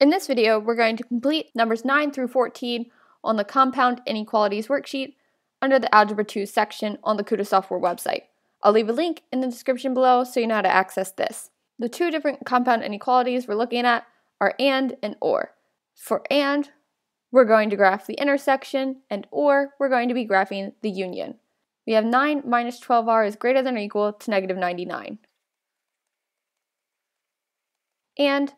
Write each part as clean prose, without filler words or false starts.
In this video, we're going to complete numbers 9 through 14 on the Compound Inequalities worksheet under the Algebra 2 section on the KutaSoftware website. I'll leave a link in the description below so you know how to access this. The two different compound inequalities we're looking at are and or. For and, we're going to graph the intersection, and or, we're going to be graphing the union. We have 9 minus 12r is greater than or equal to negative 99. And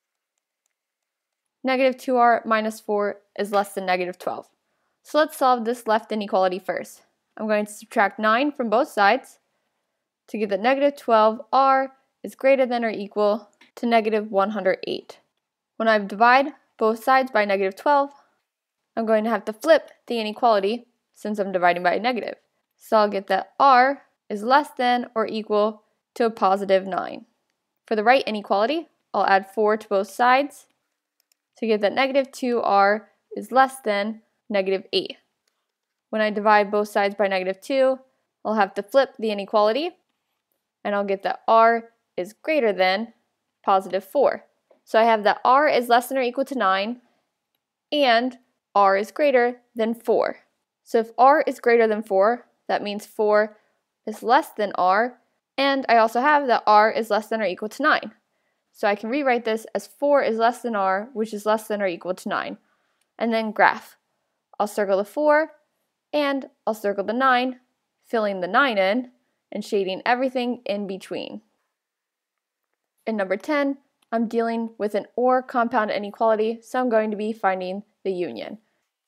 negative 2r minus 4 is less than negative 12. So let's solve this left inequality first. I'm going to subtract 9 from both sides to get that negative 12r is greater than or equal to negative 108. When I divide both sides by negative 12, I'm going to have to flip the inequality since I'm dividing by a negative. So I'll get that r is less than or equal to a positive 9. For the right inequality, I'll add 4 to both sides to get that negative 2r is less than negative 8. When I divide both sides by negative 2, I'll have to flip the inequality, and I'll get that r is greater than positive 4. So I have that r is less than or equal to 9, and r is greater than 4. So if r is greater than 4, that means 4 is less than r, and I also have that r is less than or equal to 9. So I can rewrite this as 4 is less than r, which is less than or equal to 9. And then graph. I'll circle the 4, and I'll circle the 9, filling the 9 in, and shading everything in between. In number 10, I'm dealing with an or compound inequality, so I'm going to be finding the union.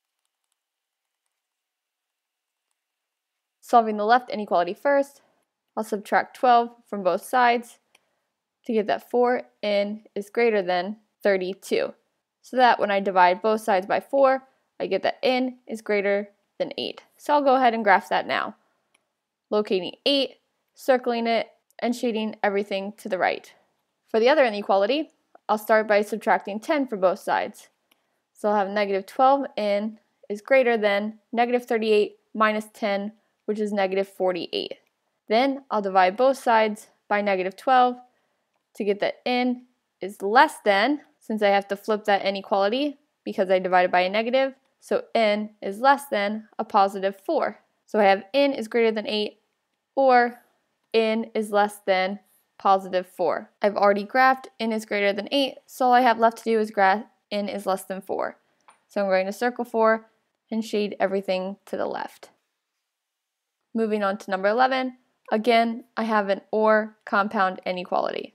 Solving the left inequality first, I'll subtract 12 from both sides to get that 4n is greater than 32. So that when I divide both sides by 4, I get that n is greater than 8. So I'll go ahead and graph that now. Locating 8, circling it, and shading everything to the right. For the other inequality, I'll start by subtracting 10 from both sides. So I'll have negative 12n is greater than negative 38 minus 10, which is negative 48. Then I'll divide both sides by negative 12 to get that n is less than, since I have to flip that inequality because I divided by a negative, so n is less than a positive 4. So I have n is greater than 8, or n is less than positive 4. I've already graphed n is greater than 8, so all I have left to do is graph n is less than 4. So I'm going to circle 4 and shade everything to the left. Moving on to number 11, again, I have an or compound inequality.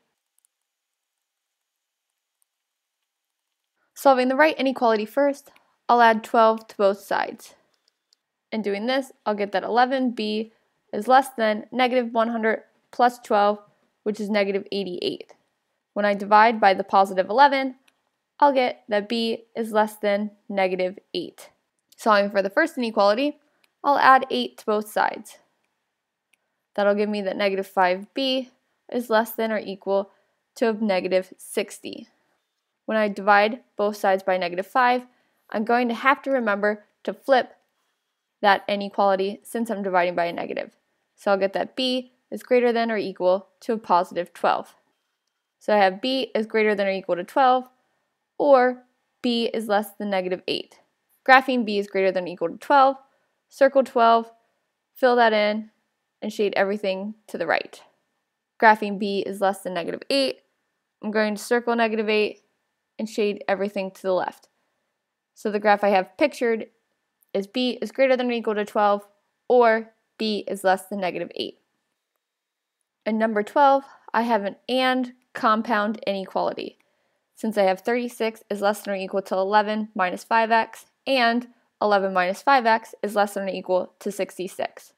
Solving the right inequality first, I'll add 12 to both sides. In doing this, I'll get that 11b is less than negative 100 plus 12, which is negative 88. When I divide by the positive 11, I'll get that b is less than negative 8. Solving for the first inequality, I'll add 8 to both sides. That'll give me that negative 5b is less than or equal to negative 60. When I divide both sides by negative 5, I'm going to have to remember to flip that inequality since I'm dividing by a negative. So I'll get that b is greater than or equal to a positive 12. So I have b is greater than or equal to 12, or b is less than negative 8. Graphing b is greater than or equal to 12, circle 12, fill that in, and shade everything to the right. Graphing b is less than negative 8, I'm going to circle negative 8, and shade everything to the left. So the graph I have pictured is b is greater than or equal to 12, or b is less than negative 8. In number 12, I have an and compound inequality. Since I have 36 is less than or equal to 11 minus 5x, and 11 minus 5x is less than or equal to 66.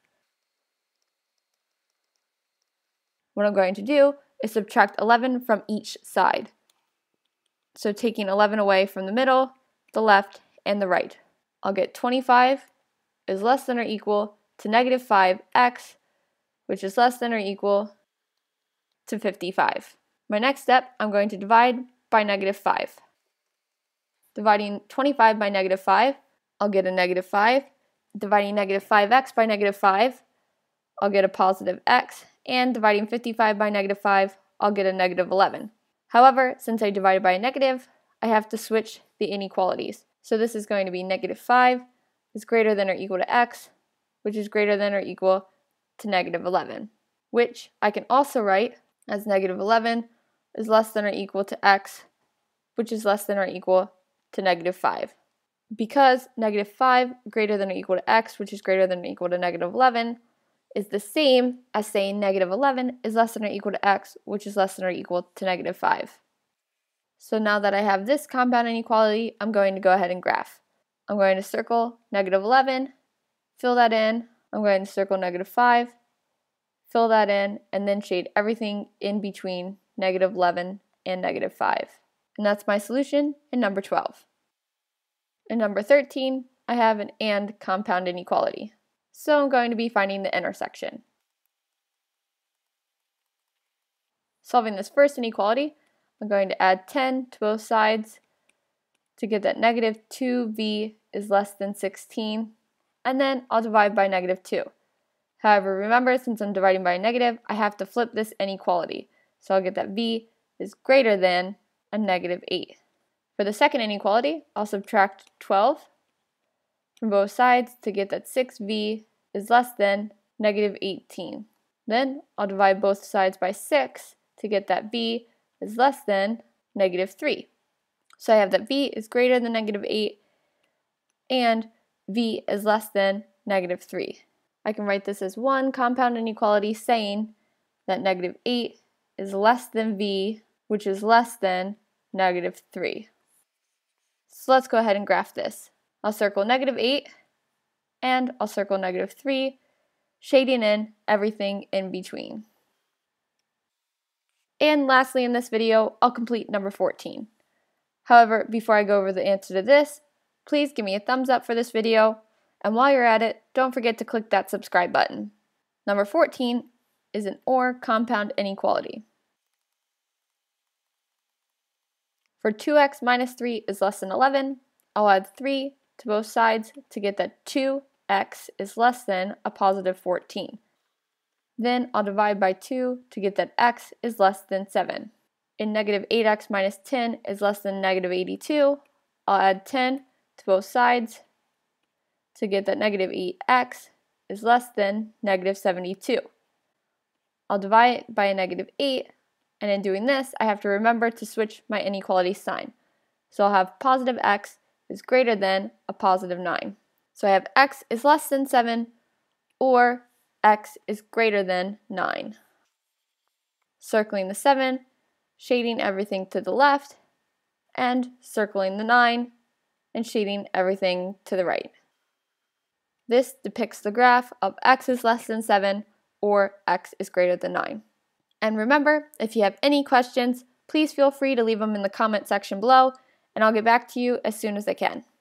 What I'm going to do is subtract 11 from each side. So taking 11 away from the middle, the left, and the right. I'll get 25 is less than or equal to negative 5x, which is less than or equal to 55. My next step, I'm going to divide by negative 5. Dividing 25 by negative 5, I'll get a negative 5. Dividing negative 5x by negative 5, I'll get a positive x. And dividing 55 by negative 5, I'll get a negative 11. However, since I divided by a negative, I have to switch the inequalities. So this is going to be negative 5 is greater than or equal to x, which is greater than or equal to negative 11, which I can also write as negative 11 is less than or equal to x, which is less than or equal to negative 5. Because negative 5 greater than or equal to x, which is greater than or equal to negative 11, is the same as saying negative 11 is less than or equal to x, which is less than or equal to negative 5. So now that I have this compound inequality, I'm going to go ahead and graph. I'm going to circle negative 11, fill that in. I'm going to circle negative 5, fill that in, and then shade everything in between negative 11 and negative 5. And that's my solution in number 12. In number 13, I have an and compound inequality. So I'm going to be finding the intersection. Solving this first inequality, I'm going to add 10 to both sides to get that negative 2v is less than 16, and then I'll divide by negative 2. However, remember, since I'm dividing by a negative, I have to flip this inequality. So I'll get that v is greater than a negative 8. For the second inequality, I'll subtract 12 from both sides to get that 6v is less than negative 18. Then I'll divide both sides by 6 to get that v is less than negative 3. So I have that v is greater than negative 8 and v is less than negative 3. I can write this as one compound inequality saying that negative 8 is less than v, which is less than negative 3. So let's go ahead and graph this. I'll circle negative 8 and I'll circle negative 3, shading in everything in between. And lastly in this video, I'll complete number 14. However, before I go over the answer to this, please give me a thumbs up for this video, and while you're at it, don't forget to click that subscribe button. Number 14 is an OR compound inequality. For 2x minus 3 is less than 11, I'll add 3 to both sides to get that 2x is less than a positive 14. Then I'll divide by 2 to get that x is less than 7. In negative 8x minus 10 is less than negative 82, I'll add 10 to both sides to get that negative 8x is less than negative 72. I'll divide by a negative 8, and in doing this, I have to remember to switch my inequality sign. So I'll have positive x is greater than a positive 9. So I have x is less than 7 or x is greater than 9. Circling the 7, shading everything to the left, and circling the 9 and shading everything to the right. This depicts the graph of x is less than 7 or x is greater than 9. And remember, if you have any questions, please feel free to leave them in the comment section below, and I'll get back to you as soon as I can.